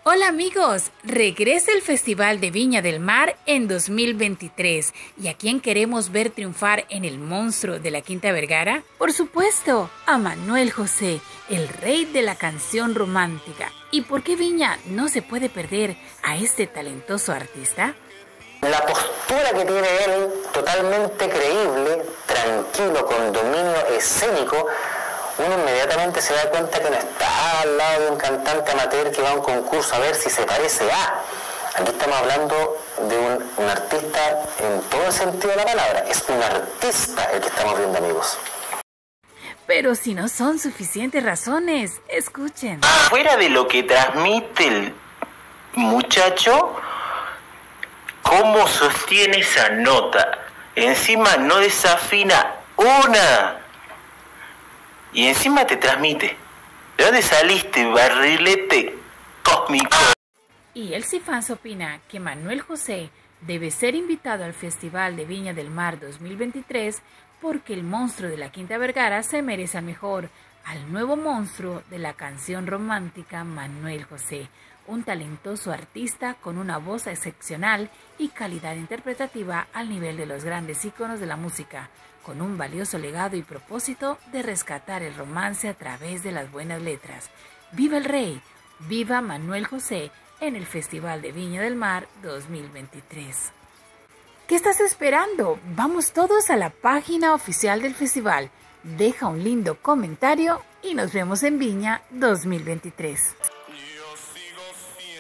Hola amigos, regresa el Festival de Viña del Mar en 2023. ¿Y a quién queremos ver triunfar en el monstruo de la Quinta Vergara? Por supuesto, a Manuel José, el rey de la canción romántica. ¿Y por qué Viña no se puede perder a este talentoso artista? La postura que tiene él, totalmente creíble, tranquilo, con dominio escénico, uno inmediatamente se da cuenta que no está al lado de un cantante amateur que va a un concurso a ver si se parece a. Aquí estamos hablando de un artista en todo el sentido de la palabra. Es un artista el que estamos viendo, amigos. Pero si no son suficientes razones, escuchen. Fuera de lo que transmite el muchacho, ¿cómo sostiene esa nota? Encima no desafina una. Y encima te transmite. ¿De dónde saliste, barrilete cósmico? Y el Cifans opina que Manuel José debe ser invitado al Festival de Viña del Mar 2023 porque el monstruo de la Quinta Vergara se merece mejor al nuevo monstruo de la canción romántica Manuel José, un talentoso artista con una voz excepcional y calidad interpretativa al nivel de los grandes íconos de la música, con un valioso legado y propósito de rescatar el romance a través de las buenas letras. ¡Viva el rey! ¡Viva Manuel José en el Festival de Viña del Mar 2023! ¿Qué estás esperando? Vamos todos a la página oficial del festival. Deja un lindo comentario y nos vemos en Viña 2023. Yo sigo